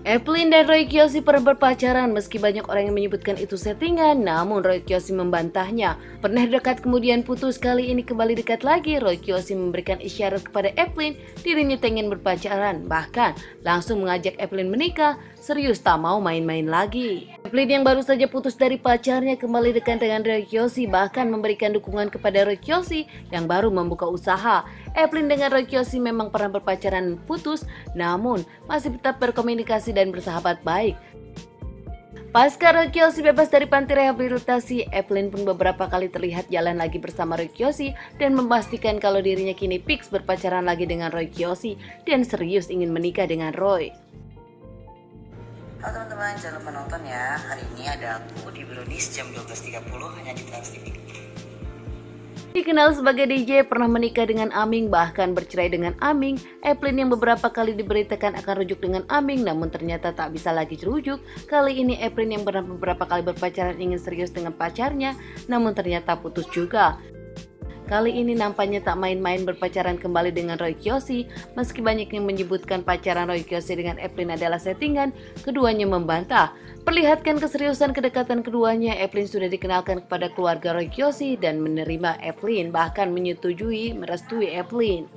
Evelyn dan Roy Kiyoshi pernah berpacaran meski banyak orang yang menyebutkan itu settingan, namun Roy Kiyoshi membantahnya. Pernah dekat kemudian putus, kali ini kembali dekat lagi. Roy Kiyoshi memberikan isyarat kepada Evelyn dirinya ingin berpacaran, bahkan langsung mengajak Evelyn menikah, serius tak mau main-main lagi. Evelyn yang baru saja putus dari pacarnya kembali dekat dengan Roy Kiyoshi, bahkan memberikan dukungan kepada Roy Kiyoshi yang baru membuka usaha. Evelyn dengan Roy Kiyoshi memang pernah berpacaran putus, namun masih tetap berkomunikasi dan bersahabat baik. Pasca Roy Kiyoshi bebas dari panti rehabilitasi, Evelyn pun beberapa kali terlihat jalan lagi bersama Roy Kiyoshi dan memastikan kalau dirinya kini fix berpacaran lagi dengan Roy Kiyoshi dan serius ingin menikah dengan Roy. Halo teman-teman, jangan lupa nonton ya. Hari ini ada aku di Brownies jam 12.30 hanya di Trans TV. Dikenal sebagai DJ, pernah menikah dengan Aming, bahkan bercerai dengan Aming. Evelyn yang beberapa kali diberitakan akan rujuk dengan Aming, namun ternyata tak bisa lagi rujuk. Kali ini Evelyn yang pernah beberapa kali berpacaran ingin serius dengan pacarnya, namun ternyata putus juga. Kali ini nampaknya tak main-main berpacaran kembali dengan Roy Kiyoshi. Meski banyak yang menyebutkan pacaran Roy Kiyoshi dengan Evelyn adalah settingan, keduanya membantah. Perlihatkan keseriusan kedekatan keduanya, Evelyn sudah dikenalkan kepada keluarga Roy Kiyoshi dan menerima Evelyn, bahkan menyetujui merestui Evelyn.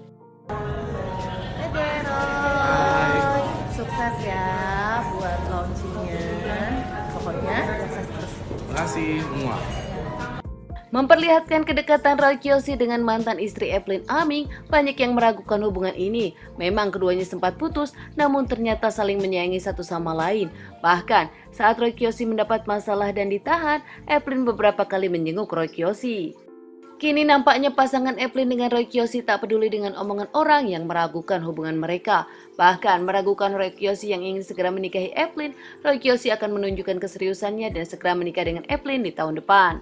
Roy, sukses ya buat launchingnya. Pokoknya sukses terus. Terima kasih semua. Memperlihatkan kedekatan Roy Kiyoshi dengan mantan istri Evelyn, Aming, banyak yang meragukan hubungan ini. Memang keduanya sempat putus, namun ternyata saling menyayangi satu sama lain. Bahkan saat Roy Kiyoshi mendapat masalah dan ditahan, Evelyn beberapa kali menjenguk Roy Kiyoshi. Kini nampaknya pasangan Evelyn dengan Roy Kiyoshi tak peduli dengan omongan orang yang meragukan hubungan mereka. Bahkan meragukan Roy Kiyoshi yang ingin segera menikahi Evelyn, Roy Kiyoshi akan menunjukkan keseriusannya dan segera menikah dengan Evelyn di tahun depan.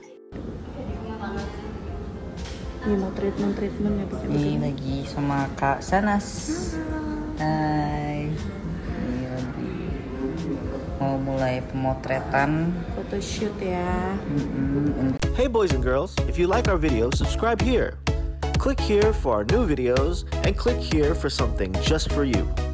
Ini mau treatment ya Ini lagi sama Kak Sanas. Hai. Ini lagi mau mulai pemotretan. photoshoot ya. Hey boys and girls, if you like our videos, subscribe here. Click here for our new videos and click here for something just for you.